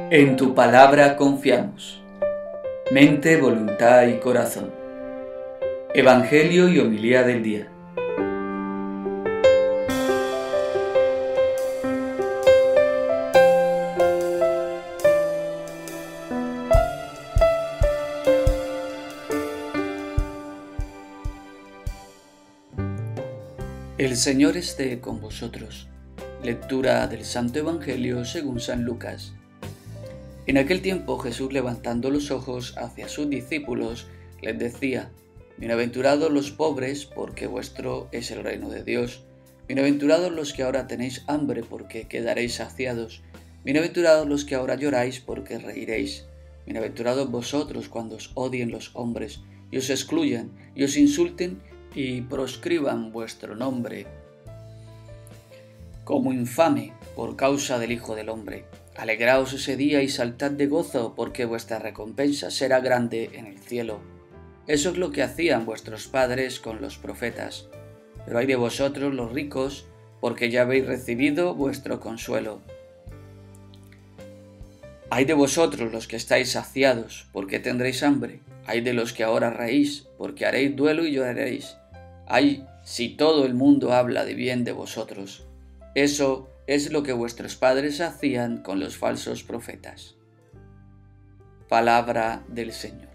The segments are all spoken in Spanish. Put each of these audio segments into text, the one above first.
En tu palabra confiamos. Mente, voluntad y corazón. Evangelio y homilía del día. El Señor esté con vosotros. Lectura del Santo Evangelio según San Lucas. En aquel tiempo Jesús, levantando los ojos hacia sus discípulos, les decía: Bienaventurados los pobres, porque vuestro es el reino de Dios. Bienaventurados los que ahora tenéis hambre, porque quedaréis saciados. Bienaventurados los que ahora lloráis, porque reiréis. Bienaventurados vosotros cuando os odien los hombres, y os excluyan, y os insulten, y proscriban vuestro nombre como infame por causa del Hijo del Hombre. Alegraos ese día y saltad de gozo, porque vuestra recompensa será grande en el cielo. Eso es lo que hacían vuestros padres con los profetas. Pero ay de vosotros los ricos, porque ya habéis recibido vuestro consuelo. Ay de vosotros los que estáis saciados, porque tendréis hambre. Ay de los que ahora reís, porque haréis duelo y lloraréis. Ay, si todo el mundo habla de bien de vosotros. Eso es lo que vuestros padres hacían con los falsos profetas. Palabra del Señor.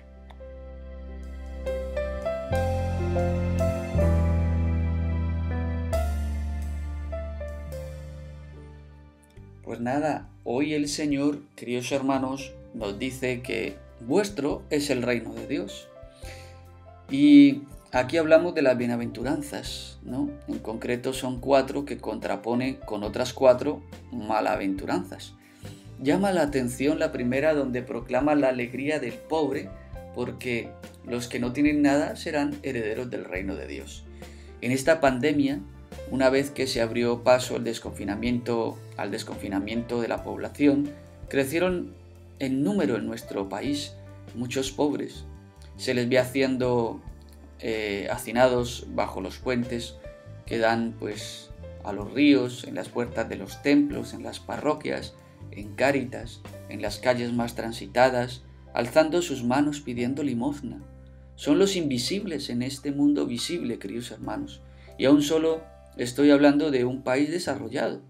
Pues nada, hoy el Señor, queridos hermanos, nos dice que vuestro es el reino de Dios. Y aquí hablamos de las bienaventuranzas, ¿no? En concreto son 4 que contrapone con otras 4 malaventuranzas. Llama la atención la primera, donde proclama la alegría del pobre, porque los que no tienen nada serán herederos del reino de Dios. En esta pandemia, una vez que se abrió paso al desconfinamiento de la población, crecieron en número en nuestro país muchos pobres. Se les ve hacinados bajo los puentes que dan pues a los ríos, en las puertas de los templos, en las parroquias, en Cáritas, en las calles más transitadas, alzando sus manos pidiendo limosna. Son los invisibles en este mundo visible, queridos hermanos. Y aún solo estoy hablando de un país desarrollado.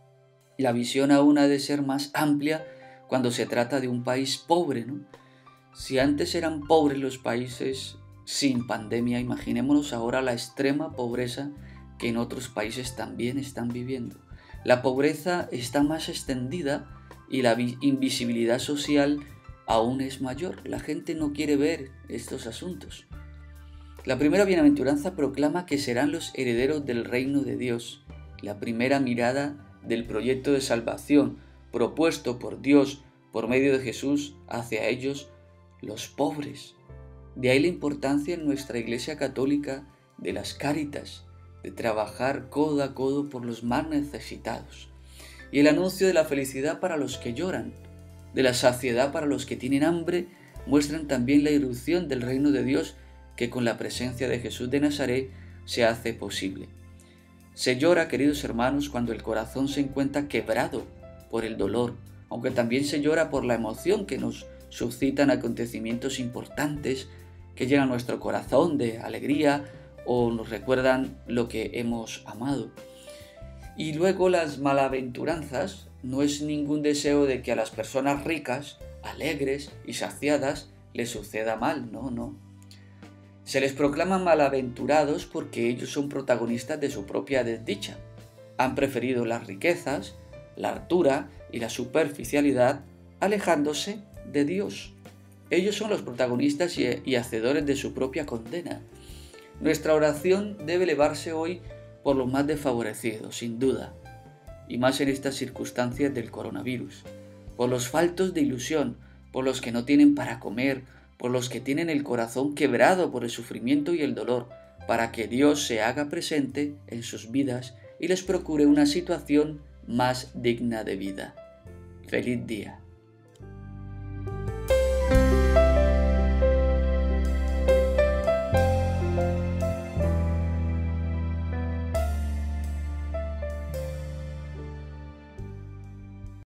La visión aún ha de ser más amplia cuando se trata de un país pobre, ¿no? Si antes eran pobres los países sin pandemia, imaginémonos ahora la extrema pobreza que en otros países también están viviendo. La pobreza está más extendida y la invisibilidad social aún es mayor. La gente no quiere ver estos asuntos. La primera bienaventuranza proclama que serán los herederos del reino de Dios. La primera mirada del proyecto de salvación propuesto por Dios por medio de Jesús hacia ellos, los pobres. De ahí la importancia en nuestra Iglesia Católica de las Cáritas, de trabajar codo a codo por los más necesitados. Y el anuncio de la felicidad para los que lloran, de la saciedad para los que tienen hambre, muestran también la irrupción del reino de Dios que con la presencia de Jesús de Nazaret se hace posible. Se llora, queridos hermanos, cuando el corazón se encuentra quebrado por el dolor, aunque también se llora por la emoción que nos suscitan acontecimientos importantes que llegan a nuestro corazón de alegría o nos recuerdan lo que hemos amado. Y luego las malaventuranzas no es ningún deseo de que a las personas ricas, alegres y saciadas les suceda mal, no. Se les proclama malaventurados porque ellos son protagonistas de su propia desdicha. Han preferido las riquezas, la hartura y la superficialidad, alejándose de Dios. Ellos son los protagonistas y hacedores de su propia condena. Nuestra oración debe elevarse hoy por los más desfavorecidos, sin duda, y más en estas circunstancias del coronavirus, por los faltos de ilusión, por los que no tienen para comer, por los que tienen el corazón quebrado por el sufrimiento y el dolor, para que Dios se haga presente en sus vidas y les procure una situación más digna de vida. ¡Feliz día!